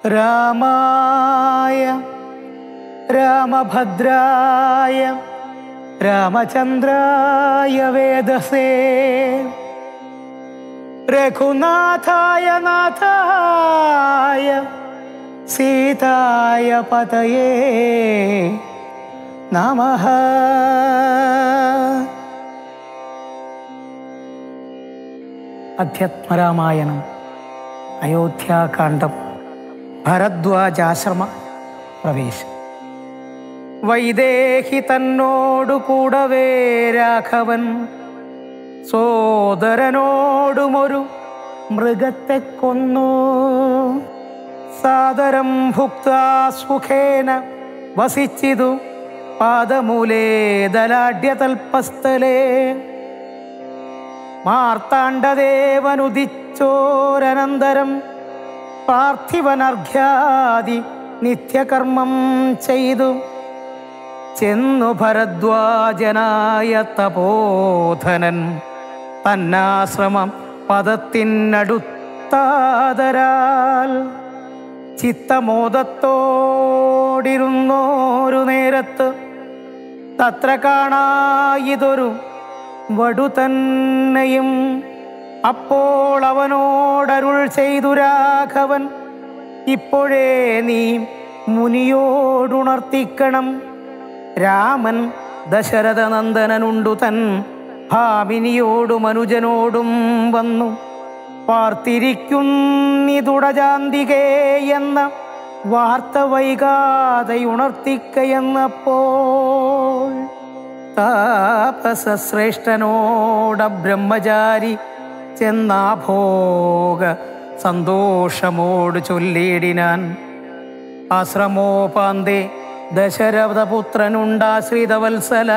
രാമായ രാമഭദ്രായ രാമചന്ദ്രായ വേദസേ രഘുനാഥായ നാഥായ സീതായ പതയേ നമഃ. അധ്യാത്മരാമായണം അയോധ്യാകാന്ഡം ഭരദ്വാജാശ്രമ പ്രവേശം. വൈദേഹി തന്നോടു കൂടവേ രാഘവൻ സോദരനോടുമൊരു മൃഗത്തെ കൊന്നു. സാദരം ഭുക്താ സുഖേന വസിച്ചിതു പാദമൂലേ ദലാഢ്യതൽപസ്ഥലേ. മാർത്താണ്ഡദേവനുദിച്ചോരനന്തരം പാർത്ഥിവനർഘ്യാദി നിത്യകർമ്മം ചെയ്തു ചെന്നു ഭരദ്വാജനായ തപോധനൻ തന്നാശ്രമം പദത്തിനടുത്താദരാൽ ചിത്തമോദത്തോടിരുന്നോരു നേരത്ത് തത്ര കാണായിതൊരു വടു തന്നെയും. അപ്പോൾ അവനോടരുൾ ചെയ്തു രാഘവൻ, ഇപ്പോഴേ നീ മുനിയോടുണർത്തിക്കണം. രാമൻ ദശരഥനന്ദനനുണ്ടു തൻ ഭാമിനിയോടും അനുജനോടും വന്നു പാർത്തിരിക്കുന്നിതുടജാന്തികേ എന്ന വാർത്ത വൈകാതെയുണർത്തിക്കയെന്നപ്പോൾ താപസശ്രേഷ്ഠനോട ബ്രഹ്മചാരി ചെന്നാഭോഗ സന്തോഷമോട് ചൊല്ലിയിടിനാൻ. ആശ്രമോപാന്തേ ദശരഥപുത്രനുണ്ടാശ്രിതവത്സല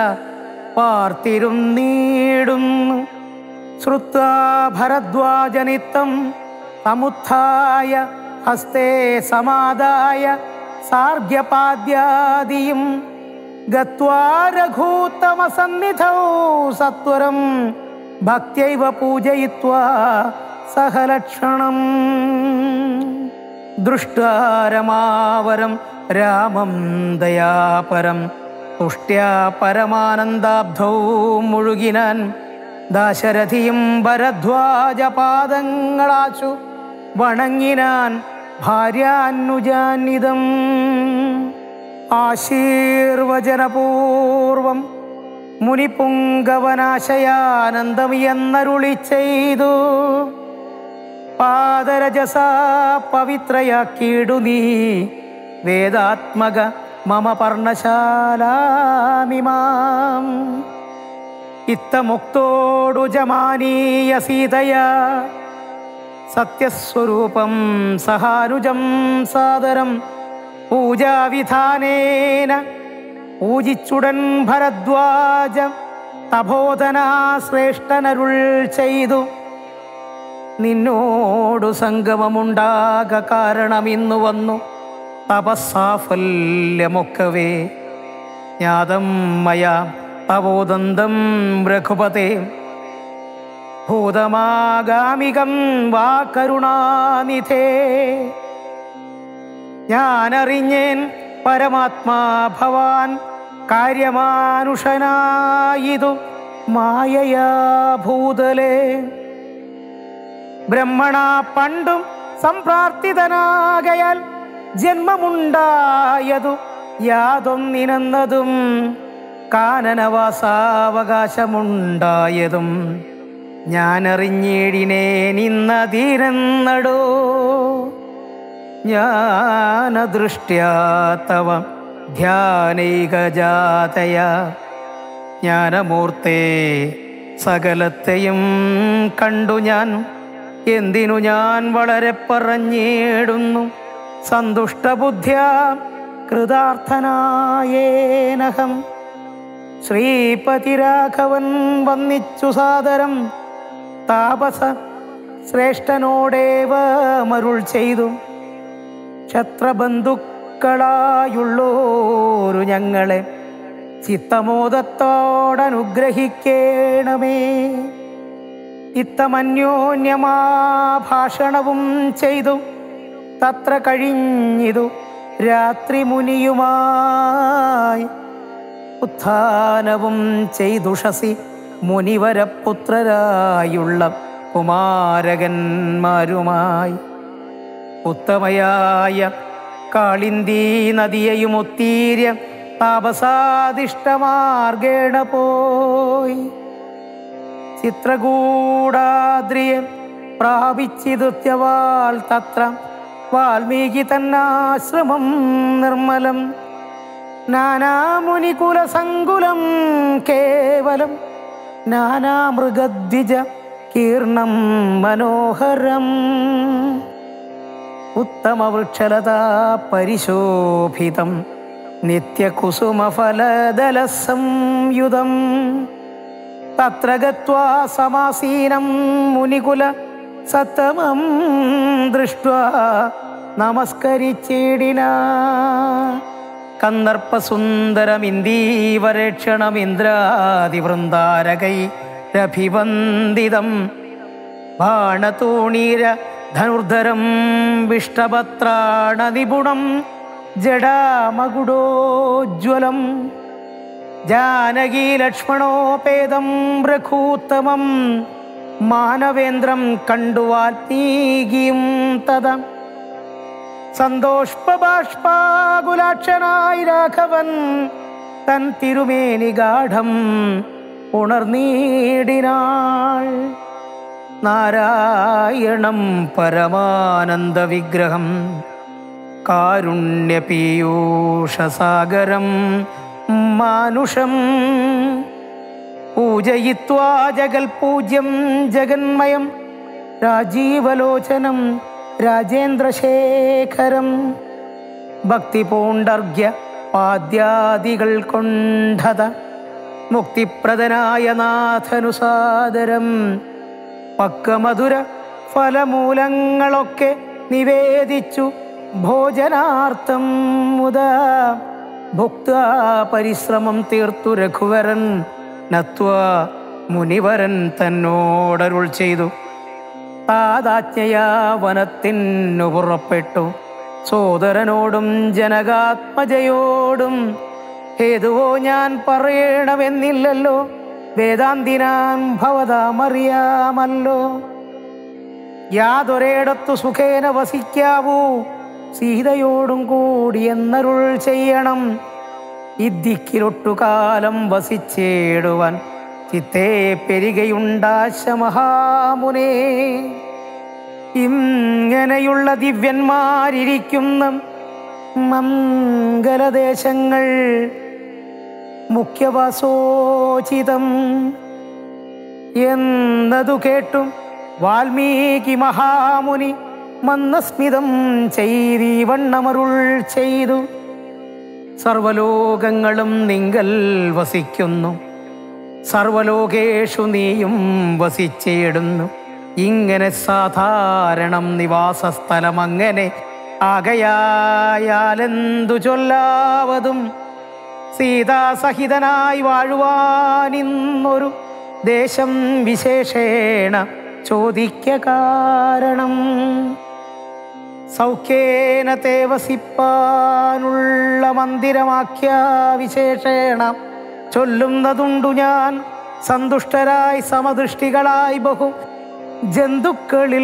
പാർത്തിരുന്നീടുന്നു. ശ്രുത്വാ ഭരദ്വാജനിത്തം സമുത്ഥായ ഹസ്തേ സമാദായ സാർഗ്യപാദ്യാദിയും ഗത്വാ രഘൂത്തമസന്നിധൗ സത്വരം ഭക്ത്യൈവ പൂജയിത്വാ സഹലക്ഷണം. ദൃഷ്ട്വാ രമാവരം രാമം ദയാപരം തുഷ്ട്യാ പരമാനന്ദാബ്ധൗ മുഴുകിനാൻ. ദാശരഥിയും ഭരദ്വാജപാദങ്ങളാച്ചു വണങ്ങിനാൻ ഭാര്യാനുജാനിതം. ആശീർവചനപൂർവം മുനിപുങ്കവനാശയാനന്ദമിയെന്നരുളി ചെയ്തു. പാദരജസാ പവിത്രയാക്കിയിടു നീ വേദാത്മക മമ പർണശാലാമിമാം. ഇത്തമുക്തോടു ജമാനീയ സീതയാ സത്യസ്വരൂപം സഹാനുജം സാദരം പൂജാവിധാനേന പൂജിച്ചുടൻ ഭരദ്വാജ തപോധനാ ശ്രേഷ്ഠനരുൾ ചെയ്തു. നിന്നോടു സംഗമമുണ്ടാക കാരണമിന്നു വന്നു തപസ്സാഫല്യമൊക്കവേ. ജ്ഞാതം മയാ തപോദന്തം രഘുപതേ ഭൂതമാഗാമികം വാ കരുണാനിധേ. ഞാനറിഞ്ഞേൻ പരമാത്മാ ഭവാൻ കാര്യമാനുഷനായിതു മായയാ ഭൂതലേ. ബ്രഹ്മണ പണ്ടും സംപ്രാർത്ഥിതനാകയാൽ ജന്മമുണ്ടായതു യാതൊന്നിനെന്നതും കാനനവാസാവകാശമുണ്ടായതും ഞാനറിഞ്ഞിടിനേനിന്നതീരെന്നടോ. ജ്ഞാനദൃഷ്ട്യാ തവ ധ്യാനൈകജാതയ ജ്ഞാനമൂർത്തേ സകലത്തെയും കണ്ടു ഞാൻ. എന്തിനു ഞാൻ വളരെ പറഞ്ഞിടുന്നു സന്തുഷ്ടബുദ്ധ്യാ കൃതാർത്ഥനായേനഹം. ശ്രീപതി രാഘവൻ വന്നിച്ചു സാദരം താപസ ശ്രേഷ്ഠനോടേവ മരുൾ ചെയ്തു. ക്ഷത്രബന്ധുക്കളായുള്ളോരു ഞങ്ങളെ ചിത്തമോദത്തോടനുഗ്രഹിക്കേണമേ. ഇത്തമന്യോന്യമാ ഭാഷണവും ചെയ്തു തത്ര കഴിഞ്ഞിതു രാത്രി മുനിയുമായി ഉത്ഥാനവും ചെയ്തുഷസി മുനിവരപുത്രരായുള്ള കുമാരകന്മാരുമായി ഉത്തമയായ കാളിന്ദീ നദിയെയും ഒത്തീര്യ താപസാദിഷ്ടമാർഗേണ പോയി ചിത്രകൂടാദ്രിയെ പ്രാപിച്ചിതുത്യവാൾ തത്ര വാൽമീകി തന്നാശ്രമം നിർമ്മലം നാനാമുനികുലസങ്കുലം കേവലം നാനാമൃഗദ്വിജ കീർണം മനോഹരം ഉത്തമവൃക്ഷലതാ പരിശോഭിതം നിത്യകുസുമഫലദലസംയുതം തത്ര ഗത്വാ സമാസീനം മുനികുല സത്തമം ദൃഷ്ട്വാ നമസ്കരിച്ചിടിനാ കന്ദർപ്പസുന്ദരമിന്ദീവരക്ഷണമിന്ദ്രാദിവൃന്ദാരകൈരഭിവന്ദിതം ബാണതൂണീര ധനുർധരം വിഷ്ടപത്രാണനിപുണം ജടാമകുടോജ്വലം ജാനകീലക്ഷ്മണോപേതം രഘൂത്തമം മാനവേന്ദ്രം കണ്ടു വാൽമീകിയും തഥാ സന്തോഷ്പബാഷ്പാകുലാക്ഷനായി രാഘവൻ തൻ തിരുമേനി ഗാഠം ഉണർന്നീടിനാൾ നാരായണം പരമാനന്ദ വിഗ്രഹം കാരുണ്യപീയൂഷസാഗരം മാനുഷം പൂജയിത്വാ ജഗൽപൂജ്യം ജഗന്മയം രാജീവലോചനം രാജേന്ദ്രശേഖരം ഭക്തിപൂണ്ടർഘ്യ പാദ്യാദികൾ കൊണ്ടത മുക്തിപ്രദനായ നാഥനുസാദരം പക്വമധുര ഫലമൂലങ്ങളൊക്കെ നിവേദിച്ചു ഭോജനാർത്ഥം മുതാ ഭുക്ത്വാ പരിശ്രമം തീർത്തു രഘുവരൻ നത്വാ മുനിവരൻ തന്നോടരുൾ ചെയ്തു താതാജ്ഞയാ വനത്തിനു പുറപ്പെട്ടു സോദരനോടും ജനകാത്മജയോടും ഹേതുവോ ഞാൻ പറയണമെന്നില്ലല്ലോ വേദാന്തിനാൻ ഭവതാമറിയാമല്ലോ യാതൊരേടത്തു സുഖേന വസിക്കാവൂ സീതയോടും കൂടി എന്നരുൾ ചെയ്യണം ഇദ്ദിക്കിലൊട്ടുകാലം വസിച്ചേടുവാൻ ചിത്തേ പെരികയുണ്ടാശ മഹാമുനേ ഇങ്ങനെയുള്ള ദിവ്യന്മാരിയ്ക്കുന്ന മംഗലദേശങ്ങൾ മുഖ്യവാസോചിതം എന്നതു കേട്ടു വാൽമീകി മഹാമുനി മന്ദസ്മിതം ചെയ്തീവണ്ണമരുൾ ചെയ്തു സർവലോകങ്ങളും നിങ്കൽ വസിക്കുന്നു സർവലോകേഷു നീയും വസിച്ചേടുന്നു ഇങ്ങനെ സാധാരണം നിവാസസ്ഥലം അങ്ങനെ ആകയായാലെന്തു ചൊല്ലാവതും സീതാസഹിതനായി വാഴുവാനിന്നൊരു ദേശം വിശേഷേണ ചോദിക്ക കാരണം സൗഖ്യേന തേ വസിപ്പാനുള്ള മന്ദിരമാക്കിയ വിശേഷേണ ചൊല്ലുന്നതുണ്ടു ഞാൻ സന്തുഷ്ടരായി സമദൃഷ്ടികളായി ബഹു ജന്തുക്കളിൽ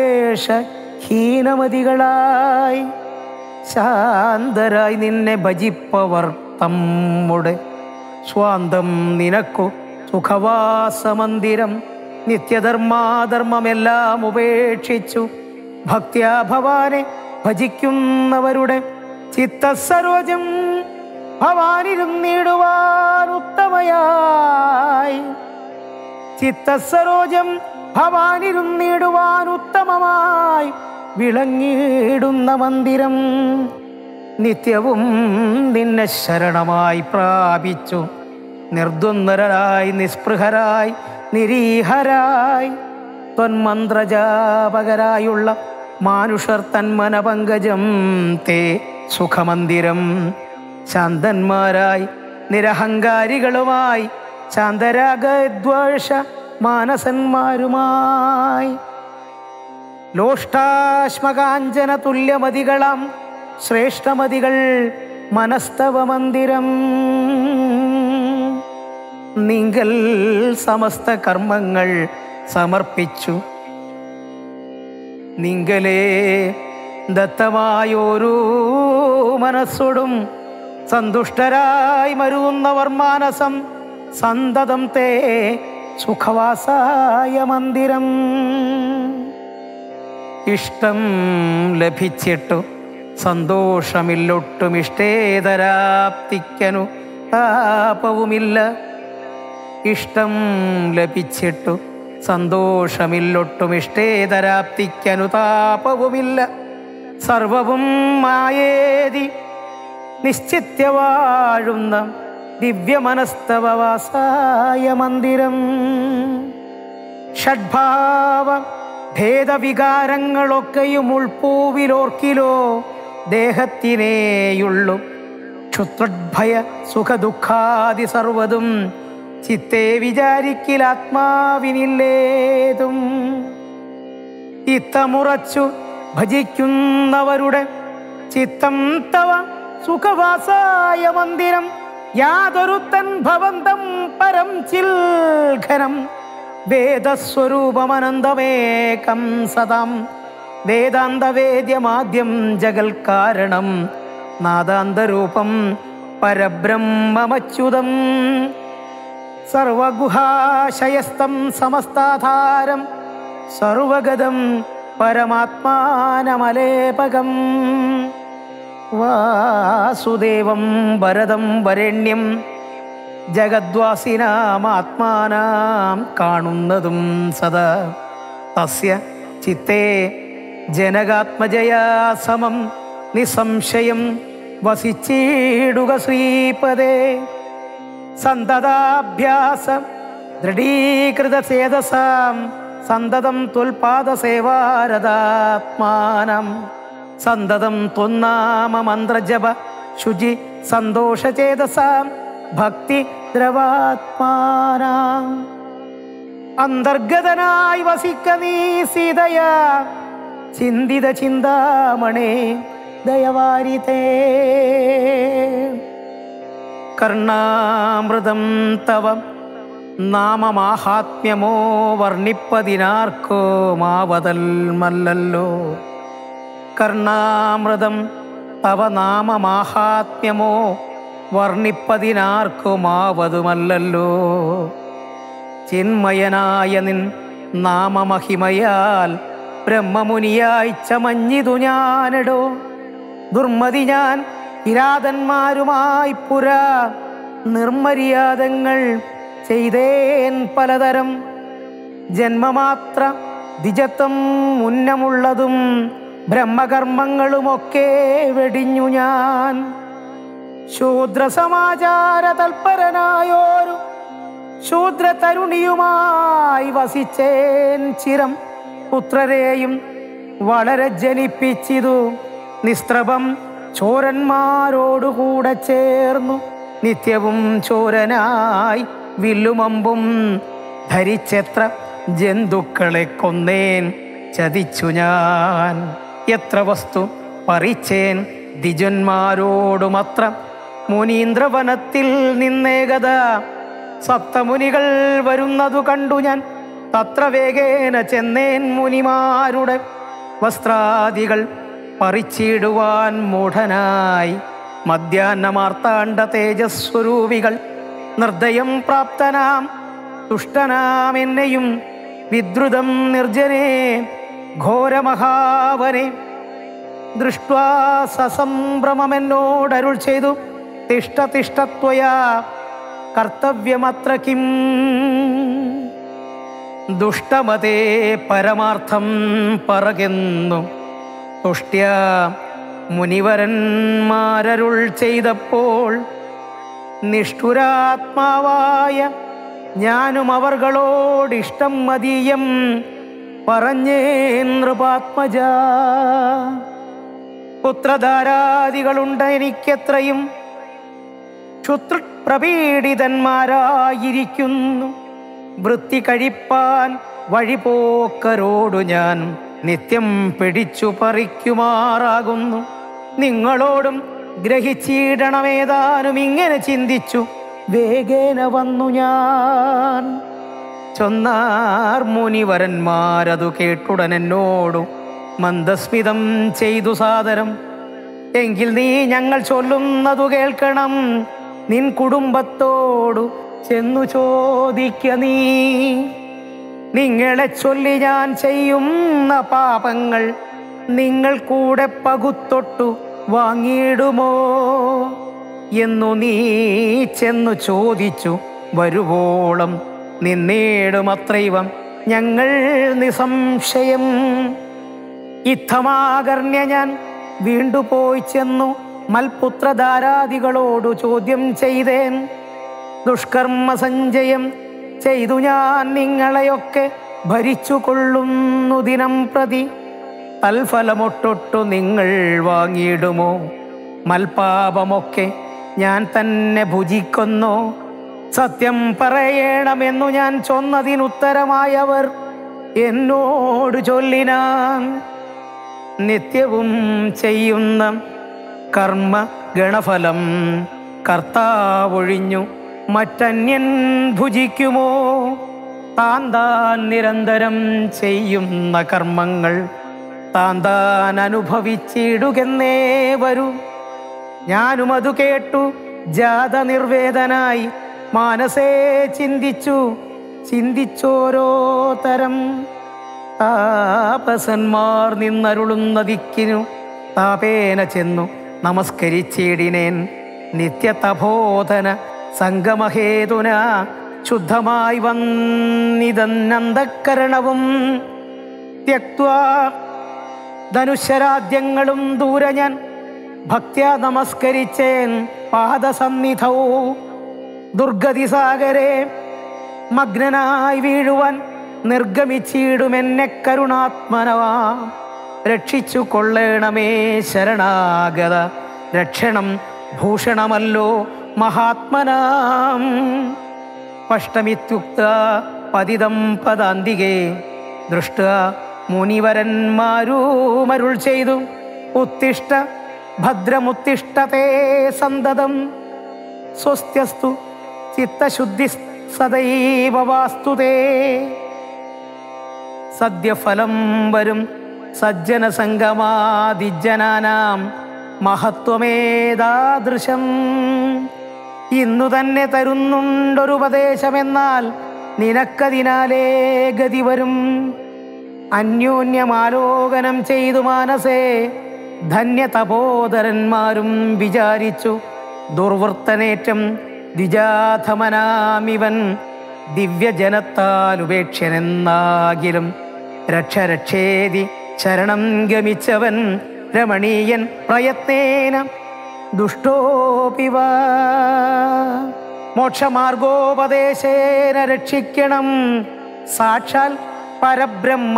ദ്വേഷഹീനമതികളായി ശാന്തരായി നിന്നെ ഭജിപ്പവർ തമ്മുടെ സ്വാന്തം നിനക്കു സുഖവാസമന്ദിരം നിത്യധർമാധർമ്മമെല്ലാം ഉപേക്ഷിച്ചു ഭക്ത്യാ ഭവാനെ ഭജിക്കുന്നവരുടെ ചിത്തസരോജം ഭവാനിരുന്നിടുവാൻ ഉത്തമയായി ചിത്തസരോജം ഭവാനിരുന്നിടുവാൻ ഉത്തമമായി വിളങ്ങിയിടുന്ന മന്ദിരം നിത്യവും നിന്നെ ശരണമായി പ്രാപിച്ചു നിർദ്വന്ദ്വരായി നിസ്പൃഹരായി നിരീഹരായി ത്വന്മന്ത്രജാപകരായുള്ള മാനുഷർ തന്മനപങ്കജം തേ സുഖമന്ദിരം ശാന്തന്മാരായി നിരഹങ്കാരികളുമായി ശാന്തരാഗദ്വേഷ മാനസന്മാരുമായി ലോഷ്ടാശ്മകാഞ്ചന തുല്യമതികളാം ശ്രേഷ്ഠമതികൾ മനസ്തവ മന്ദിരം. നിങ്കൽ സമസ്ത കർമ്മങ്ങൾ സമർപ്പിച്ചു നിങ്കലേ ദത്തമായോരൂ മനസ്സോടും സന്തുഷ്ടരായി മരുന്നവർ മാനസം സന്തതം തേ സുഖവാസായ മന്ദിരം. ഇഷ്ടം ലഭിച്ചിട്ടു സന്തോഷമില്ലൊട്ടും ഇഷ്ടേതരാപ്തിക്കനു താപവുമില്ല. ഇഷ്ടം ലഭിച്ചിട്ടു സന്തോഷമില്ലൊട്ടും ഇഷ്ടേതരാപ്തിക്കനുതാപവുമില്ല. സർവവും മായേതി നിശ്ചിത്യ വാഴുന്ന ദിവ്യമനസ്തവവാസായ മന്ദിരം. ഷഡ്ഭാവ ഭേദവികാരങ്ങളൊക്കെയും ഉൾപ്പൂവിലോർക്കിലോ ദേഹത്തിനേയുള്ളു. ക്ഷുദ്രഭയ സുഖദുഃഖാദി സർവതും ചിത്തേ വിചാരിക്കിലാത്മാവിനില്ലേതും. ഇത്തമുറച്ചു ഭജിക്കുന്നവരുടെ ചിത്തം തവ സുഖവാസായ മന്ദിരം. യാതൊരുത്തൻ ഭവന്തം പരം ചിൽഘനം വേദസ്വരൂപമനന്തമേകം സദാം. വേദാന്തവേദ്യമാദ്യം ജഗൽ കാരണം നാദാന്തരൂപം പരബ്രഹ്മമച്യുതം. സർവഗുഹാശയസ്തം സമസ്താധാരം സർവഗതം പരമാത്മാനമലേപകം. വാസുദേവം വരദം വരേണ്യം ജഗദ്വാസിനാമാത്മാനാം കാണുന്നതും സദാ. തസ്യ ചിത്തേ ജനകാത്മജയാ സമം നിസംശയം വസിച്ചിടുക ശ്രീപദേ. സന്തതാഭ്യാസ ദൃഢീകൃത ചേതസാം സന്തതം ത്വൽപാദസേവാരതാത്മാനം. സന്തതം ത്വന്നാമ മന്ത്രജപ ശുചി സന്തോഷചേതസാം ഭക്തി ദ്രവാത്മാനാം. അന്തർഗതനായി വസിക്ക നീ സീതയാ ചിന്തിത ചിന്താമണേ ദയവാരിതേ. കർണാമൃതം തവ നാമമാഹാത്മ്യമോ വർണ്ണിപ്പതിനാർക്കോ മാവതൽ മല്ലല്ലോ. കർണാമൃതം തവ നാമമാഹാത്മ്യമോ വർണ്ണിപ്പതിനാർക്കുമാവതുമല്ലല്ലോ. ചിന്മയനായ നിൻ നാമമഹിമയാൽ ബ്രഹ്മമുനിയായി ചമഞ്ഞിതു ഞാനെടോ. ദുർമതി ഞാൻ കിരാതന്മാരുമായി പുരാ നിർമര്യാദങ്ങൾ ചെയ്തേൻ പലതരം. ജന്മമാത്ര ദ്വിജത്വം മുന്നമുള്ളതും ബ്രഹ്മകർമ്മങ്ങളുമൊക്കെ വെടിഞ്ഞു ഞാൻ. ശൂദ്രസമാചാര തൽപരനായോരു ശൂദ്ര തരുണിയുമായി വസിച്ചേൻ ചിരം. പുത്രരെയും വളരെ ജനിപ്പിച്ചിതു നിസ്ത്രപം ചോരന്മാരോടുകൂടെ ചേർന്നു. നിത്യവും ചോരനായി വില്ലുമമ്പും ധരിച്ചെത്ര ജന്തുക്കളെ കൊന്നേൻ ചതിച്ചു ഞാൻ. എത്ര വസ്തു പറിച്ചേൻ ദ്വിജന്മാരോടുമത്ര. മുനീന്ദ്രവനത്തിൽ നിന്നേകത സപ്തമുനികൾ വരുന്നതു കണ്ടു ഞാൻ. തത്ര വേഗേന ചെന്നേൻ മുനിമാരുടെ വസ്ത്രാദികൾ പറിച്ചിടുവാൻ മൂഢനായി. മധ്യാഹ്നമാർത്താണ്ഡ തേജസ്വരൂപികൾ നിർദ്ദയം പ്രാപ്തനാം തുഷ്ടനാം എന്നെയും വിദ്രുതം നിർജ്ജനെ ഘോരമഹാവനെ ദൃഷ്ട്വാ സസംഭ്രമമെന്നോടരുൾ ചെയ്തു. തിഷ്ട തിഷ്ടത്വയാ കർത്തവ്യമത്ര കിം. ദുഷ്ടമതേ പരമാർത്ഥം പറകെന്നു തുഷ്ട്യ മുനിവരന്മാരരുൾ ചെയ്തപ്പോൾ നിഷ്ഠുരാത്മാവായ ഞാനും അവർകളോടിഷ്ടം മതീയം പറഞ്ഞേ നൃപാത്മജ. പുത്രധാരാദികളുണ്ട് എനിക്കെത്രയും ക്ഷുത്രപ്രപീഡിതന്മാരായിരിക്കുന്നു. വൃത്തി കഴിപ്പാൻ വഴിപോക്കരോടു ഞാൻ നിത്യം പിടിച്ചു പറിക്കുമാറാകുന്നു. നിങ്ങളോടും ഗ്രഹിച്ചിടണമേതാനും ഇങ്ങനെ ചിന്തിച്ചു വേഗേന വന്നു ഞാൻ. ചൊന്നാർ മുനിവരന്മാരതു കേട്ടുടൻ എന്നോടു മന്ദസ്മിതം ചെയ്തു സാദരം. എങ്കിൽ നീ ഞങ്ങൾ ചൊല്ലുന്നതു കേൾക്കണം, നിൻ കുടുംബത്തോടു ചെന്നു ചോദിക്ക നീ. നിങ്ങളെ ചൊല്ലി ഞാൻ ചെയ്യുന്ന പാപങ്ങൾ നിങ്ങൾ കൂടെ പകുത്തൊട്ടു വാങ്ങിയിടുമോ എന്നു നീ ചെന്നു ചോദിച്ചു വരുവോളം നിന്നേടുമത്രൈവം ഞങ്ങൾ നിസംശയം. ഇത്തമാകർണ്യ ഞാൻ വീണ്ടുപോയി ചെന്നു മൽപുത്രധാരാദികളോടു ചോദ്യം ചെയ്തേൻ. ദുഷ്കർമ്മ സഞ്ചയം ചെയ്തു ഞാൻ നിങ്ങളെയൊക്കെ ഭരിച്ചു കൊള്ളുന്നു ദിനം പ്രതി. തൽഫലമൊട്ടൊട്ടു നിങ്ങൾ വാങ്ങിയിടുമോ? മൽപാപമൊക്കെ ഞാൻ തന്നെ ഭുജിക്കുന്നോ? സത്യം പറയണമെന്നു ഞാൻ ചൊന്നതിനുത്തരമായവർ എന്നോട് ചൊല്ലിനാൻ. നിത്യവും ചെയ്യുന്ന കർമ്മ ഗണഫലം കർത്താവൊഴിഞ്ഞു മറ്റന്യൻ ഭുജിക്കുമോ? താൻ നിരന്തരം ചെയ്യുന്ന കർമ്മങ്ങൾ താൻ അനുഭവിച്ചിടുകെന്നേ വരൂ. ഞാനും അത് കേട്ടു ജാത നിർവേദനായി മാനസേ ചിന്തിച്ചോരോ തരം. താപസന്മാർ നിന്നരുളുന്ന ദിക്കിനു താപേന ചെന്നു നമസ്കരിച്ചിടിനേൻ. നിത്യതപോധന സംഗമഹേതുന ശുദ്ധമായി വന്നിതന്നന്തക്കരണവും ത്യക്ത്വാ ധനുശരാദ്യങ്ങളും ദൂരെ ഞാൻ ഭക്ത്യാ നമസ്കരിച്ചേൻ പാദസന്നിധൗ. ദുർഗതി സാഗരെ മഗ്നനായി വീഴുവാൻ നിർഗമിച്ചിടുമെന്നെ കരുണാത്മനവാ. രക്ഷിച്ചു കൊള്ളേണമേ ശരണാഗത രക്ഷണം ഭൂഷണമല്ലോ മഹാത്മനാം. പഷ്ടമിത്യുക്ത പതിതം പദാന്തികേ ദൃഷ്ട മുനിവരന്മാരുമരുൾ ചെയ്തു ഉത്തിഷ്ഠ ഭദ്രമുത്തിഷ്ഠതേ സന്തതം. സ്വസ്ത്യസ്തു ചിത്തശുദ്ധി സദൈവ വാസ്തുതേ. സദ്യഫലം വരും സജ്ജന സംഗമാദിജനാനാം മഹത്വമേതാദൃശം. ഇന്നു തന്നെ തരുന്നുണ്ടൊരുപദേശമെന്നാൽ നിനക്കതിനാലേ ഗതി വരും. അന്യോന്യമാലോകനം ചെയ്തു മാനസേ ധന്യ തപോധരന്മാരും വിചാരിച്ചു ദുർവൃത്തനേറ്റം ദ്വിജാധമനാമിവൻ. ദിവ്യജനത്താൽ ഉപേക്ഷ്യനെന്നാകിലും രക്ഷേതി ശരണം ഗമിച്ചവൻ രമണീയൻ പ്രയത്നേന ദുഷ്ടോപിവ. മോക്ഷമാർഗോപദേശേന രക്ഷിക്കണം സാക്ഷാൽ പരബ്രഹ്മ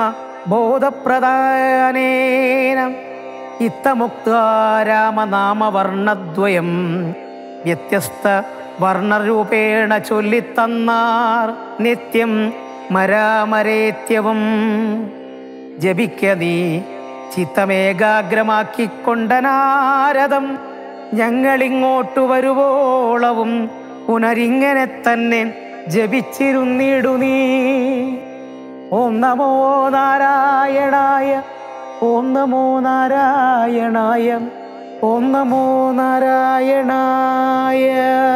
ബോധപ്രദാനേന. ഇത്തമുക്ത രാമനാമവർണ്ണദ്വയം വ്യത്യസ്ത വർണ്ണരൂപേണ ചൊല്ലിത്തന്നാർ നിത്യം മരാമരേത്യവും. ജപിക്ക നീ ചിത്തമേകാഗ്രമാക്കിക്കൊണ്ട നാരദം ഞങ്ങളിങ്ങോട്ടു വരുവോളവും പുനരിങ്ങനെ തന്നെ ജപിച്ചിരുന്നിടു നീ. ഓം നമോ നാരായണായ, ഓം നമോ നാരായണായ, ഓം നമോ നാരായണായ.